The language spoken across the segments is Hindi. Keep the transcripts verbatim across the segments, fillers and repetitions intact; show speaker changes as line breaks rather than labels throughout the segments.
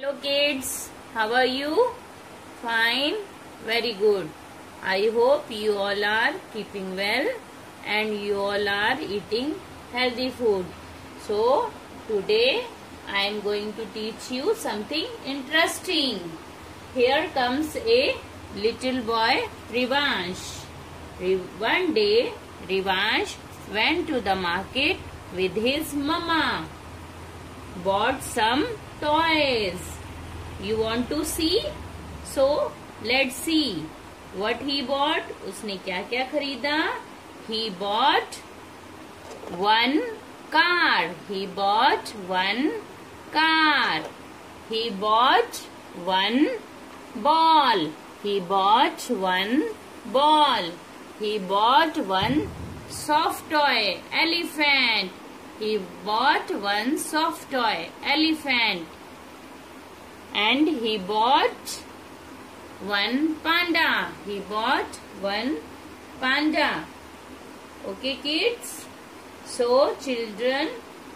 Hello kids, how are you? Fine, very good. I hope you all are keeping well and you all are eating healthy food. So today I am going to teach you something interesting. Here comes a little boy Rivansh. One day Rivansh went to the market with his mama. Bought some toys. You want to see? So let's see what he bought. उसने क्या क्या खरीदा? He bought one car. He bought one car. He bought one ball. He bought one ball. He bought one soft toy elephant. He bought one soft toy elephant. And he bought one panda. He bought one panda. Okay kids? So children,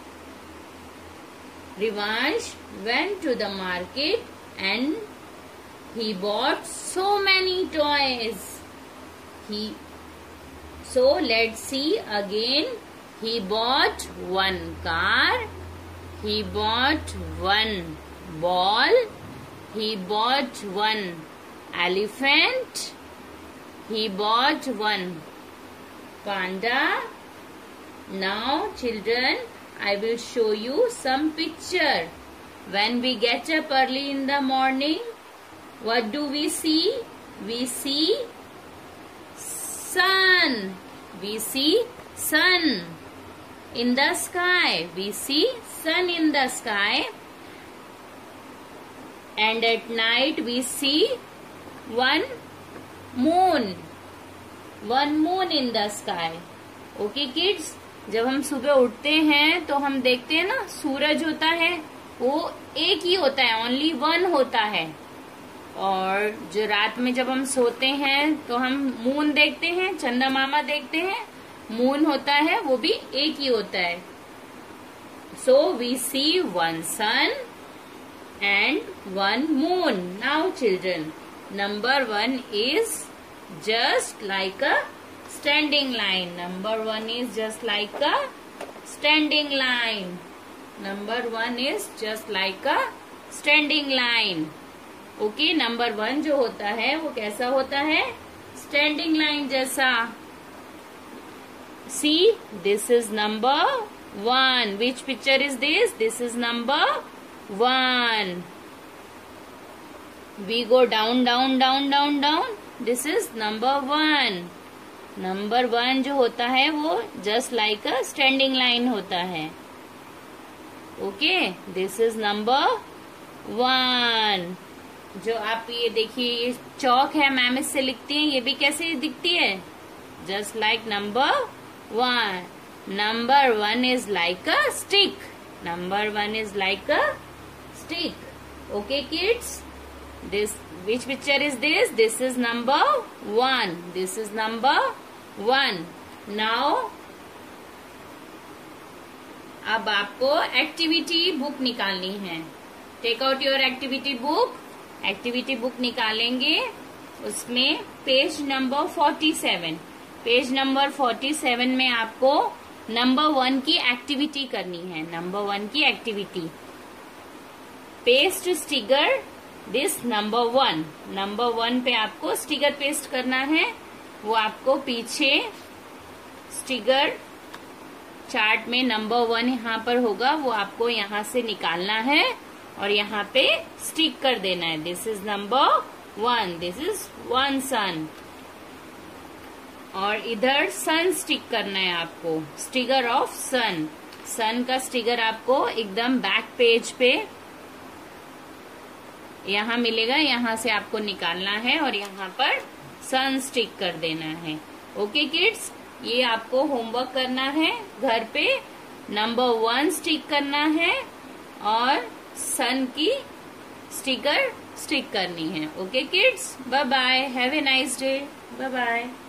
Rivansh went to the market and he bought so many toys. He So let's see again. He bought one car. He bought one ball. He bought one elephant. He bought one panda. Now children, I will show you some picture. When we get up early in the morning, what do we see? We see sun. We see sun in the sky. We see sun in the sky. And at night we see one moon. One moon in the sky. Okay kids? जब हम सुबह उठते हैं तो हम देखते हैं ना, सूरज होता है वो एक ही होता है, ओनली वन होता है. और जो रात में जब हम सोते हैं तो हम मून देखते हैं, चंदा मामा देखते हैं, मून होता है वो भी एक ही होता है. So we see one sun and one moon. Now children, number one is just like a standing line. Number one is just like a standing line. Number one is just like a standing line. Okay, number one जो होता है वो कैसा होता है? स्टैंडिंग लाइन जैसा. See, this is number one. Which picture is this? This is number one. We go down, down, down, down, down. This is number one. Number one जो होता है वो just like a standing line होता है. Okay, this is number one. जो आप ये देखिए, ये चौक है, मैम इससे लिखती हैं, ये भी कैसे दिखती है? Just like number one. Number one is like a stick. Number one is like a stick. Okay kids? This, which picture is this? This is number one. This is number one. Now, अब आपको एक्टिविटी बुक निकालनी है. Take out your activity book. Activity book निकालेंगे, उसमें page number forty seven. Page number forty seven में आपको नंबर वन की एक्टिविटी करनी है. नंबर वन की activity, paste sticker this number one. Number one पे आपको स्टिकर पेस्ट करना है. वो आपको पीछे स्टिकर चार्ट में नंबर वन यहाँ पर होगा, वो आपको यहाँ से निकालना है और यहाँ पे स्टिक कर देना है. This is number one. This is one sun. और इधर सन स्टिक करना है आपको, स्टिकर ऑफ सन. सन का स्टिकर आपको एकदम बैक पेज पे यहाँ मिलेगा, यहाँ से आपको निकालना है और यहाँ पर सन स्टिक कर देना है. ओके किड्स, ये आपको होमवर्क करना है. घर पे नंबर वन स्टिक करना है और सन की स्टिकर स्टिक करनी है. Okay kids, bye bye, have a nice day, bye bye.